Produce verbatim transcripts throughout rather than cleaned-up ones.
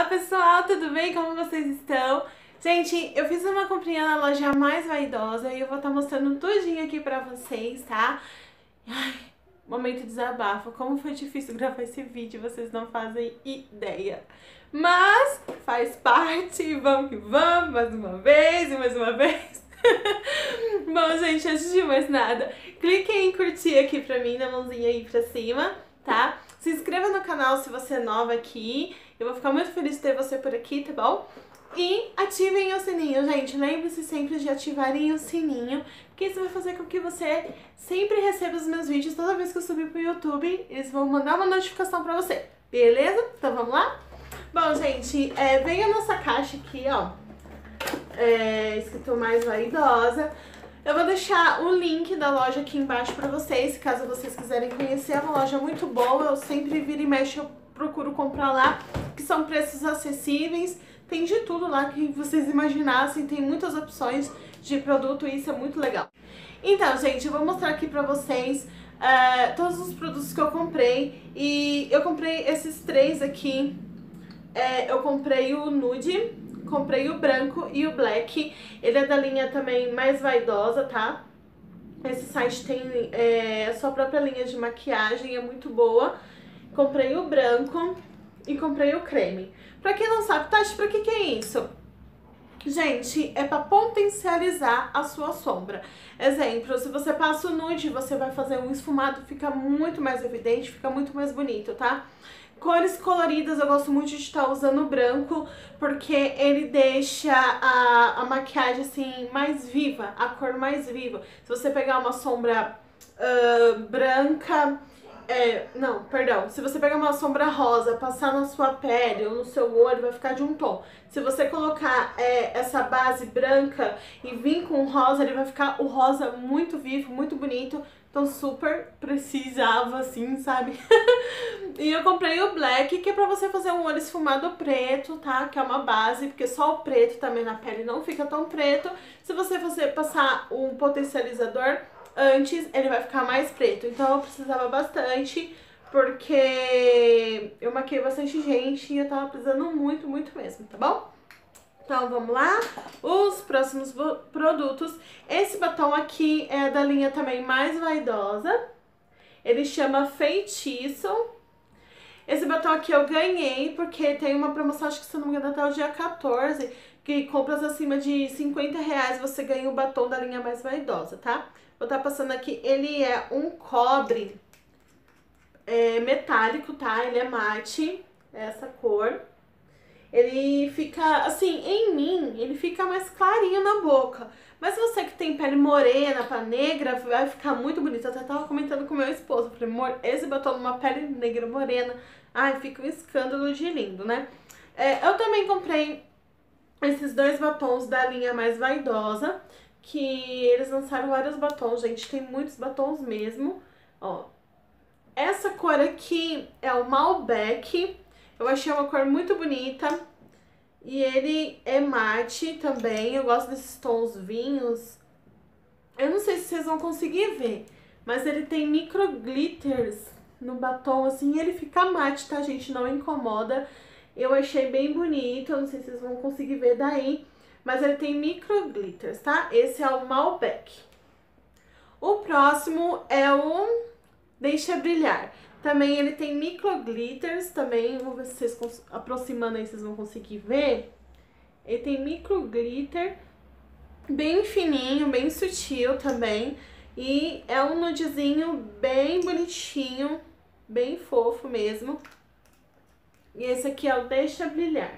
Olá pessoal, tudo bem? Como vocês estão? Gente, eu fiz uma comprinha na loja Mais Vaidosa e eu vou estar mostrando tudinho aqui pra vocês, tá? Ai, momento de desabafo. Como foi difícil gravar esse vídeo, vocês não fazem ideia. Mas faz parte, vamos que vamos, mais uma vez e mais uma vez. Bom, gente, antes de mais nada, cliquem em curtir aqui pra mim, na mãozinha aí pra cima, tá? Se inscreva no canal se você é nova aqui, eu vou ficar muito feliz de ter você por aqui, tá bom? E ativem o sininho, gente, lembre-se sempre de ativarem o sininho, porque isso vai fazer com que você sempre receba os meus vídeos toda vez que eu subir pro YouTube, eles vão mandar uma notificação pra você, beleza? Então vamos lá? Bom, gente, é, vem a nossa caixa aqui, ó, é, escrito Mais Vaidosa. Eu vou deixar o link da loja aqui embaixo pra vocês, caso vocês quiserem conhecer. É uma loja muito boa, eu sempre viro e mexo, eu procuro comprar lá, que são preços acessíveis. Tem de tudo lá que vocês imaginassem, tem muitas opções de produto e isso é muito legal. Então, gente, eu vou mostrar aqui pra vocês uh, todos os produtos que eu comprei. E eu comprei esses três aqui, é, eu comprei o nude, comprei o branco e o black. Ele é da linha também Mais Vaidosa, tá? Esse site tem é, a sua própria linha de maquiagem, é muito boa. Comprei o branco e comprei o creme. Pra quem não sabe, Tati, pra que que é isso? Gente, é pra potencializar a sua sombra. Exemplo, se você passa o nude, você vai fazer um esfumado, fica muito mais evidente, fica muito mais bonito, tá? Cores coloridas, eu gosto muito de estar usando o branco, porque ele deixa a, a maquiagem assim mais viva, a cor mais viva. Se você pegar uma sombra uh, branca, é, não, perdão, se você pegar uma sombra rosa, passar na sua pele ou no seu olho, vai ficar de um tom. Se você colocar é, essa base branca e vir com rosa, ele vai ficar o rosa muito vivo, muito bonito. Então super precisava assim, sabe? E eu comprei o black, que é pra você fazer um olho esfumado preto, tá? Que é uma base, porque só o preto também na pele não fica tão preto. Se você fazer, passar um potencializador antes, ele vai ficar mais preto. Então eu precisava bastante, porque eu maquiei bastante gente e eu tava precisando muito, muito mesmo, tá bom? Então vamos lá, os próximos produtos. Esse batom aqui é da linha também Mais Vaidosa, ele chama Feitiço. Esse batom aqui eu ganhei porque tem uma promoção, acho que se não me engano até o dia quatorze, que compras acima de cinquenta reais você ganha o batom da linha Mais Vaidosa, tá? Vou estar passando aqui, ele é um cobre é, metálico, tá? Ele é mate, é essa cor. Ele fica, assim, em mim, ele fica mais clarinho na boca. Mas você que tem pele morena pra negra, vai ficar muito bonito. Eu até tava comentando com meu esposo, eu falei, esse batom numa pele negra morena, ai, fica um escândalo de lindo, né? É, eu também comprei esses dois batons da linha Mais Vaidosa, que eles lançaram vários batons, gente, tem muitos batons mesmo, ó. Essa cor aqui é o Malbec. Eu achei uma cor muito bonita e ele é mate também, eu gosto desses tons vinhos. Eu não sei se vocês vão conseguir ver, mas ele tem micro glitters no batom, assim, e ele fica mate, tá, gente? Não incomoda. Eu achei bem bonito, eu não sei se vocês vão conseguir ver daí, mas ele tem micro glitters, tá? Esse é o Malbec. O próximo é o Deixa Brilhar. Também ele tem micro glitters também, vou ver se vocês aproximando aí vocês vão conseguir ver. Ele tem micro glitter, bem fininho, bem sutil também. E é um nudezinho bem bonitinho, bem fofo mesmo. E esse aqui é o Deixa Brilhar.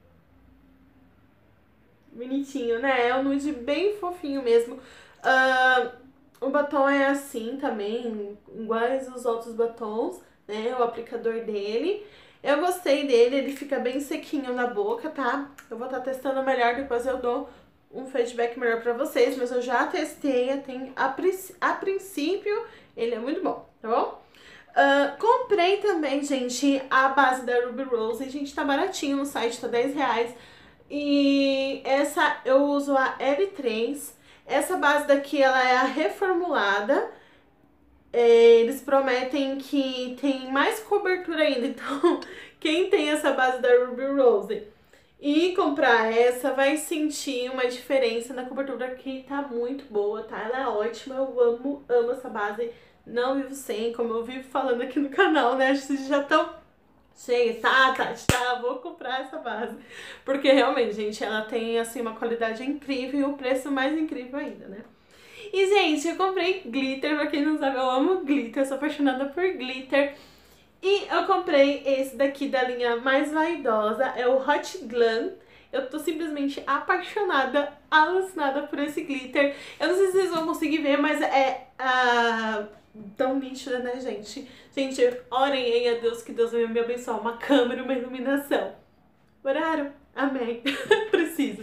Bonitinho, né? É um nude bem fofinho mesmo. Uh, O batom é assim também, iguais os outros batons, né, o aplicador dele. Eu gostei dele, ele fica bem sequinho na boca, tá? Eu vou estar testando melhor, depois eu dou um feedback melhor pra vocês, mas eu já testei, tem, a, a princípio ele é muito bom, tá bom? Uh, comprei também, gente, a base da Ruby Rose, gente, tá baratinho no site, tá dez reais. E essa eu uso a L três. Essa base daqui, ela é a reformulada. É, eles prometem que tem mais cobertura ainda, então quem tem essa base da Ruby Rose e comprar essa vai sentir uma diferença na cobertura, que tá muito boa, tá? Ela é ótima, eu amo, amo essa base, não vivo sem, como eu vivo falando aqui no canal, né? Acho que vocês já estão cheios, tá, tá, tá, vou comprar essa base. Porque realmente, gente, ela tem, assim, uma qualidade incrível e o preço mais incrível ainda, né? E, gente, eu comprei glitter, pra quem não sabe, eu amo glitter, eu sou apaixonada por glitter. E eu comprei esse daqui da linha Mais Vaidosa, é o Hot Glam. Eu tô simplesmente apaixonada, alucinada por esse glitter. Eu não sei se vocês vão conseguir ver, mas é uh, tão nítida, né, gente? Gente, orem aí a Deus, que Deus vai me abençoar uma câmera, uma iluminação. Oraram? Amém. Preciso.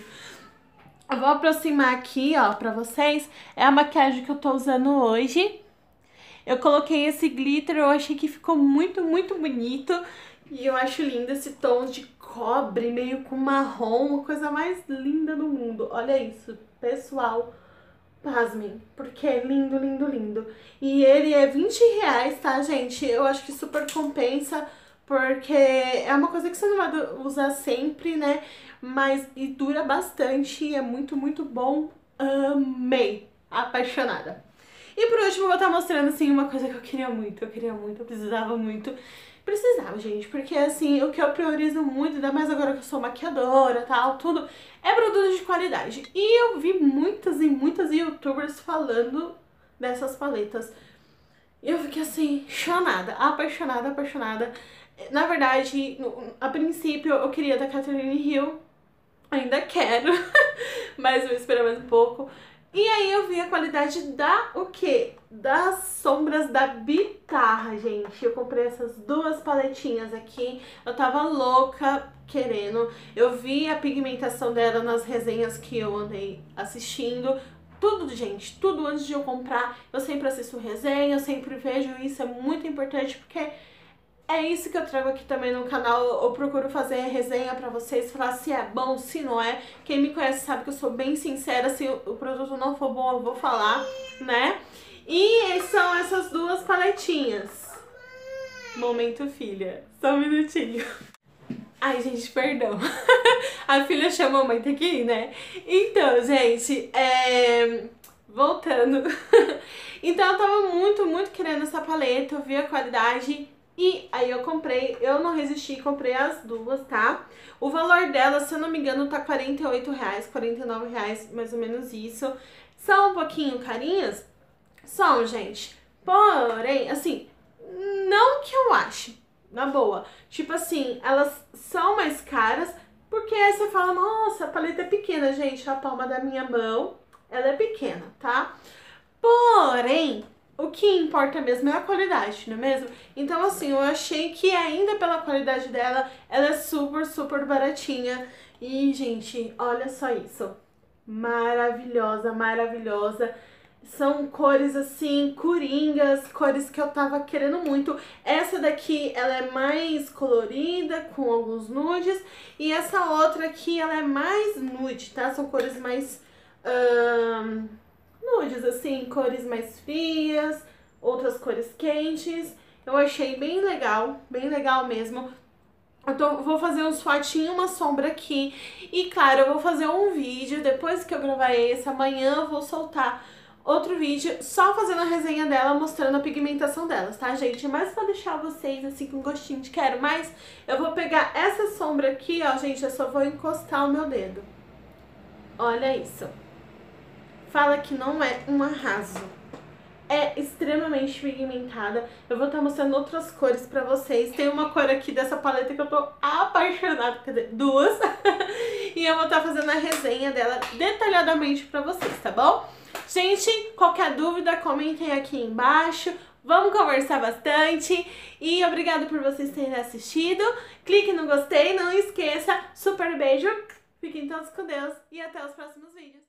Eu vou aproximar aqui, ó, pra vocês. É a maquiagem que eu tô usando hoje. Eu coloquei esse glitter, eu achei que ficou muito, muito bonito. E eu acho lindo esse tom de cobre, meio com marrom, a coisa mais linda do mundo. Olha isso, pessoal, pasmem, porque é lindo, lindo, lindo. E ele é vinte reais, tá, gente? Eu acho que super compensa, porque é uma coisa que você não vai usar sempre, né? Mas e dura bastante, é muito, muito bom. Amei, apaixonada. E por último eu vou estar mostrando, assim, uma coisa que eu queria muito, eu queria muito, eu precisava muito. Precisava, gente, porque, assim, o que eu priorizo muito, ainda mais agora que eu sou maquiadora e tal, tudo, é produto de qualidade. E eu vi muitas e muitas youtubers falando dessas paletas. E eu fiquei, assim, chonada, apaixonada, apaixonada. Na verdade, no, a princípio eu queria da Catherine Hill, ainda quero, mas vou esperar mais um pouco. E aí eu vi a qualidade da, o quê? Das sombras da Bitarra, gente. Eu comprei essas duas paletinhas aqui. Eu tava louca querendo. Eu vi a pigmentação dela nas resenhas que eu andei assistindo. Tudo, gente, tudo antes de eu comprar. Eu sempre assisto resenha, eu sempre vejo isso. É muito importante porque é isso que eu trago aqui também no canal. Eu procuro fazer resenha pra vocês, falar se é bom, se não é. Quem me conhece sabe que eu sou bem sincera. Se o produto não for bom, eu vou falar, né? E são essas duas paletinhas. Momento filha. Só um minutinho. Ai, gente, perdão. A filha chama a mãe, tem que ir, né? Então, gente, é... voltando. Então, eu tava muito, muito querendo essa paleta. Eu vi a qualidade. E aí eu comprei, eu não resisti, comprei as duas, tá? O valor delas, se eu não me engano, tá quarenta e oito reais, quarenta e nove reais, mais ou menos isso. São um pouquinho carinhas? São, gente. Porém, assim, não que eu ache, na boa. Tipo assim, elas são mais caras, porque aí você fala, nossa, a paleta é pequena, gente, a palma da minha mão, ela é pequena, tá? Porém, o que importa mesmo é a qualidade, não é mesmo? Então, assim, eu achei que ainda pela qualidade dela, ela é super, super baratinha. E, gente, olha só isso. Maravilhosa, maravilhosa. São cores, assim, coringas, cores que eu tava querendo muito. Essa daqui, ela é mais colorida, com alguns nudes. E essa outra aqui, ela é mais nude, tá? São cores mais... Hum... nudes, assim, cores mais frias, outras cores quentes. Eu achei bem legal, bem legal mesmo. Eu tô, vou fazer um swatchinho, uma sombra aqui. E claro, eu vou fazer um vídeo, depois que eu gravar esse, amanhã eu vou soltar outro vídeo só fazendo a resenha dela, mostrando a pigmentação delas, tá, gente? Mas pra deixar vocês, assim, com gostinho de quero mais, eu vou pegar essa sombra aqui, ó, gente, eu só vou encostar o meu dedo. Olha isso. Fala que não é um arraso. É extremamente pigmentada. Eu vou estar mostrando outras cores pra vocês. Tem uma cor aqui dessa paleta que eu tô apaixonada, quer dizer, duas. E eu vou estar fazendo a resenha dela detalhadamente pra vocês, tá bom? Gente, qualquer dúvida, comentem aqui embaixo. Vamos conversar bastante. E obrigado por vocês terem assistido. Clique no gostei, não esqueça. Super beijo. Fiquem todos com Deus e até os próximos vídeos.